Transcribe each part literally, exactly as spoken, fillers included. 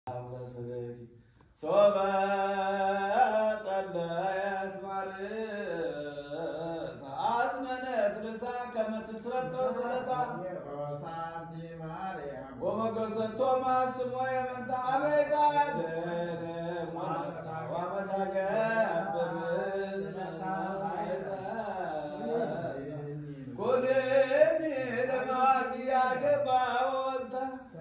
ሶበ ጸለየት ማርያም አዝመነት ርሳ ከመ ትትረጠው ስለታ ወመገሰቶ ማስሞ የመንታ አበይታ ጎኔኒ ለማዋቂ ያገባ ወልታ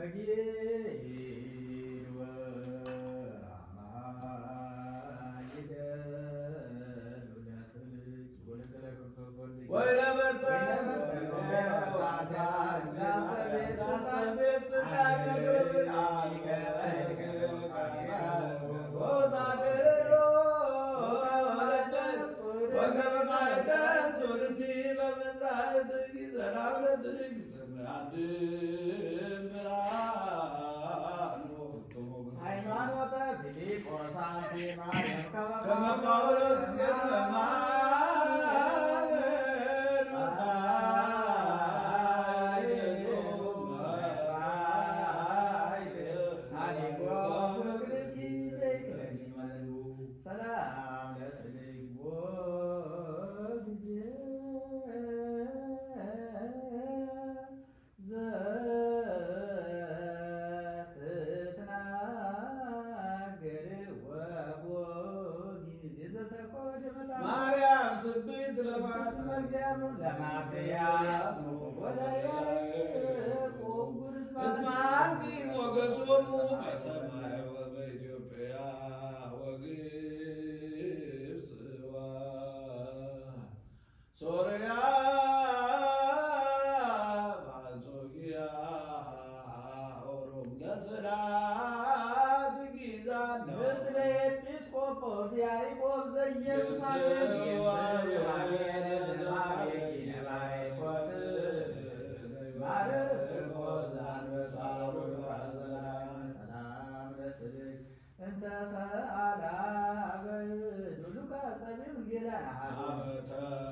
ማርያም ስብት ለማት መርያም ለማትያስ እስማንቲ ሞገሶሙ በሰማይ ወበኢትዮጵያ ወግብጽ ሶርያ ባንጾኪያ ኦሮም ለስላት ጊዛና ምስለ ኤጲስቆጶስ ያዕቆብ ዘኢየሩሳሌም እንተ ሰአላ በዱሉካ ጸቢብ ጌላ